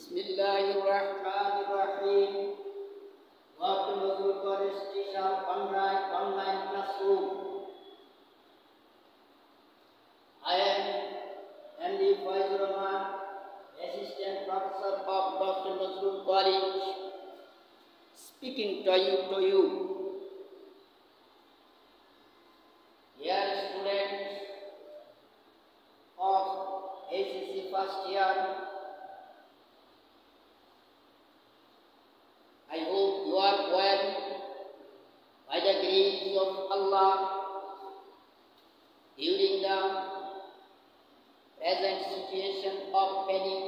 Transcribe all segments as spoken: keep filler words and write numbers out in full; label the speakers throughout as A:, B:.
A: Bismillahirrahmanirrahim. Welcome to the Station Online Online Classroom. I am M D Faizur Rahman, Assistant Professor of Doctor Nazrul College, speaking to you. To you. Dear students of A C C first year, I hope you are well by the grace of Allah during the present situation of panic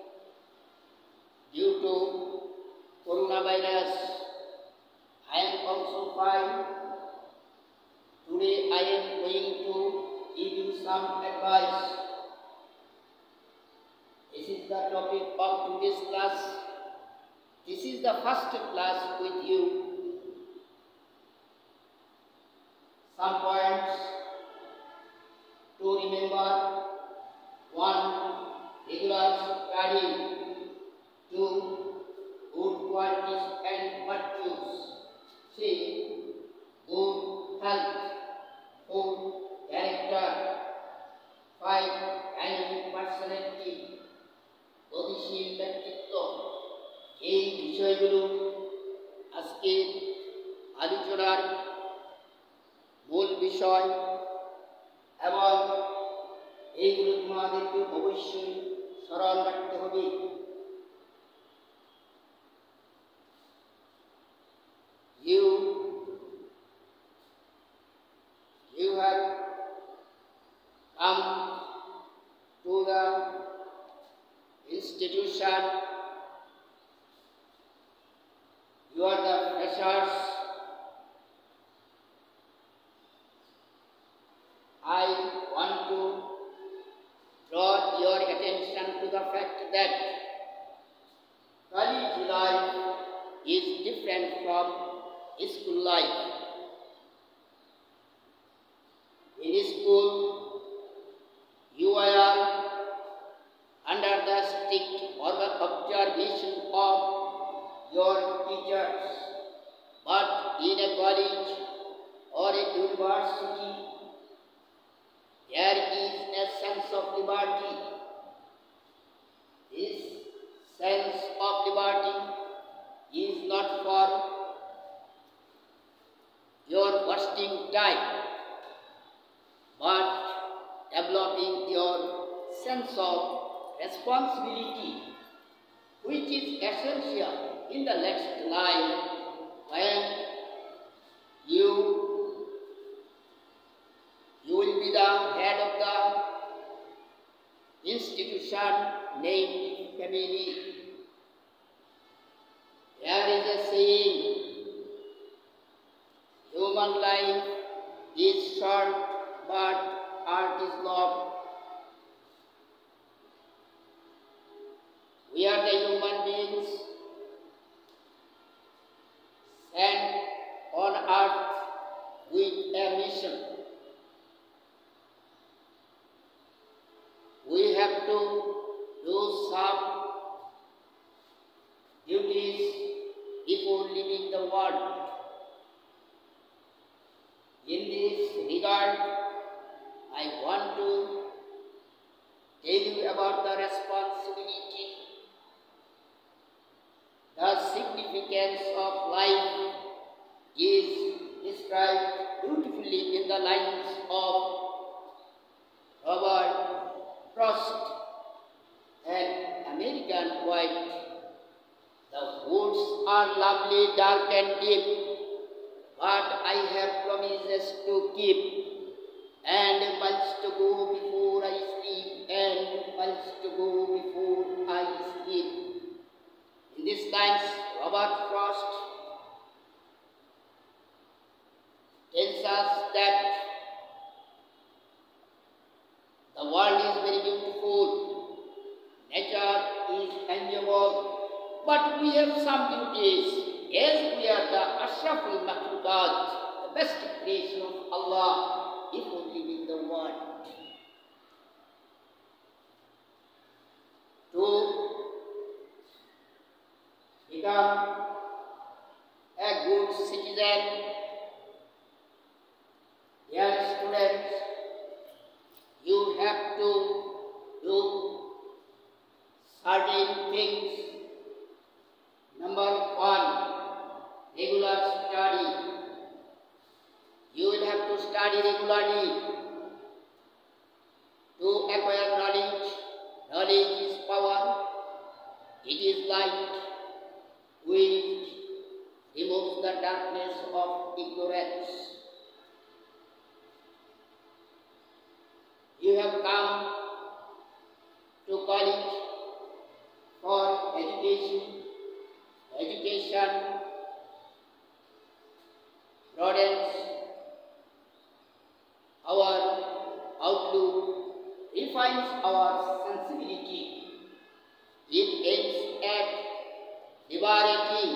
A: due to coronavirus. I am also fine. Today I am going to give you some advice. This is the topic of today's class. This is the first class with you. Some points to remember: one, regular study; two, good qualities and virtues; three, good health; four, character; five, dynamic personality, গতিশীল ব্যক্তিত্ব। এই বিষয়গুলো আজকে আলোচনার মূল বিষয় এবং এইগুলো তোমাদেরকে অবশ্যই স্মরণ রাখতে হবে। You you have come to the institution. You are the freshers. I want to draw your attention to the fact that college life is different from school life. In school, you are under the strict observation of your teachers, but in a college or a university, there is a sense of liberty. This sense of liberty is not for your wasting time, but developing your sense of responsibility, which is essential in the next life when you you will be the head of the institution named family. There is a saying: human life is short, but art is long. We are the human beings sent on earth with a mission. We have to do some duties before leaving the world. In this regard, I want to tell you about the responsibility. The significance of life is described beautifully in the lines of Robert Frost, an American poet. The woods are lovely, dark and deep, but I have promises to keep, and much to go before I sleep, and much to go before I sleep. In these lines, Robert Frost tells us that the world is very beautiful, nature is enjoyable, but we have some duties, as we are the Ashraful Makhluqat, the best creation of Allah, if we live in the world. To become a good citizen. Dear students, you have to do certain things. Number one, regular study. You will have to study regularly to acquire knowledge. Knowledge is power. It is light which removes the darkness of ignorance. You have come to college for education. Education broadens our outlook, refines our sensibility. It aims at liberating,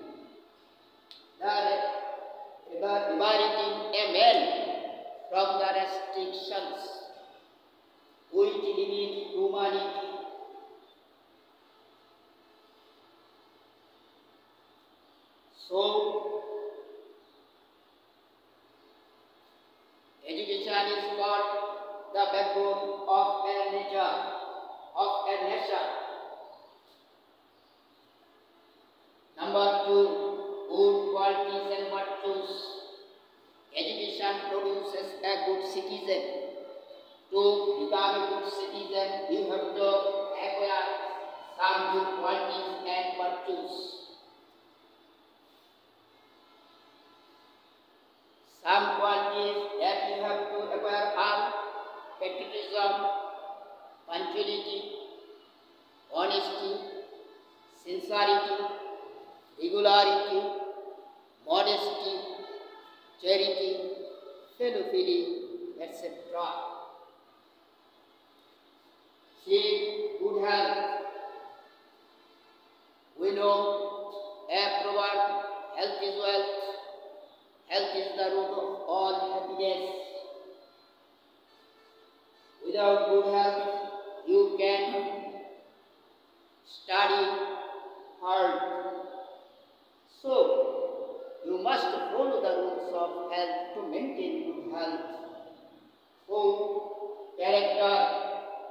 A: liberating a man from the restrictions which limit humanity. So, education is called the backbone of a nature, of a nation. Number two, good qualities and virtues. Education produces a good citizen. To become a good citizen, you have to acquire some good qualities and virtues. Some qualities that you have to acquire are patriotism, punctuality, honesty, sincerity, regularity, modesty, charity, fellow feeling, et cetera. See, good health. We know a proverb, health is wealth. Health is the root of all happiness. Without good health, you can study hard. So, you must follow the rules of health to maintain good health. So, character.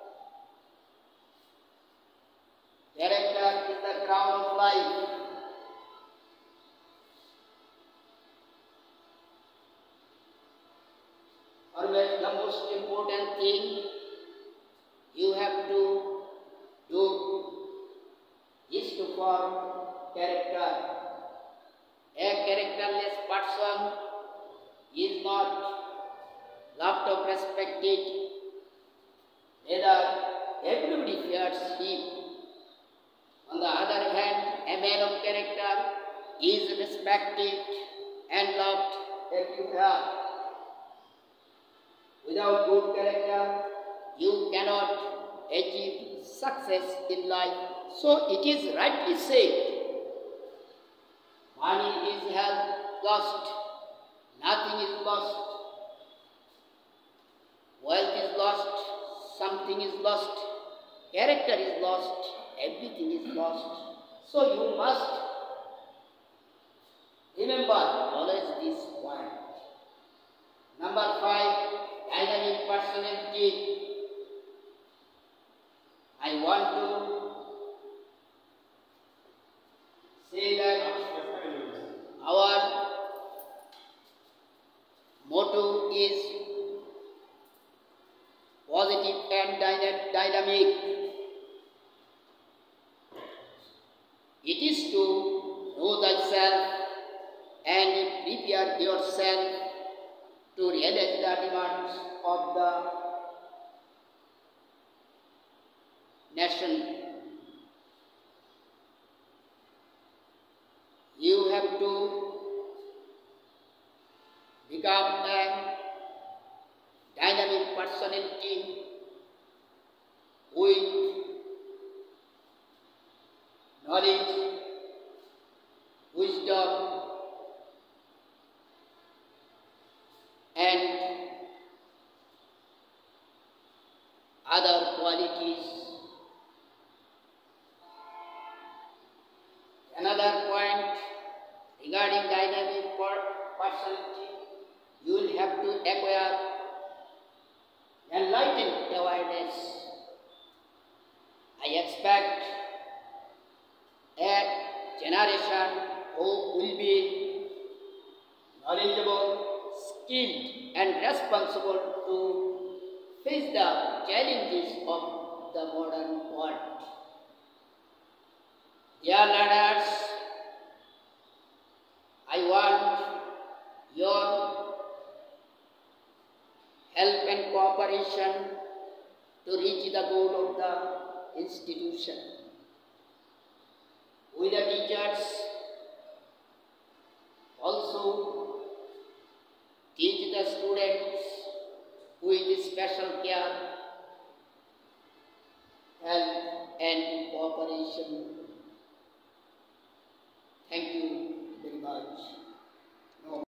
A: Character is the crown of life. Always the most important thing you have to do is to form character. A characterless person is not loved or respected. Rather, everybody fears him. On the other hand, a man of character is respected and loved everywhere. Without good character, you cannot achieve success in life. So it is rightly said, money is health lost, nothing is lost. Wealth is lost, something is lost. Character is lost, everything is lost. So you must remember always this point. Number five, dynamic personality. I want to say that our motto is positive and dynamic. It is to know thyself and prepare yourself to realize the demands of the nation. You have to become a dynamic personality with knowledge, wisdom, and other qualities. Another acquire enlightened awareness. I expect a generation who will be knowledgeable, skilled, and responsible to face the challenges of the modern world. Dear learners, I want your help and cooperation to reach the goal of the institution. We the teachers also teach the students with special care, help and cooperation. Thank you very much.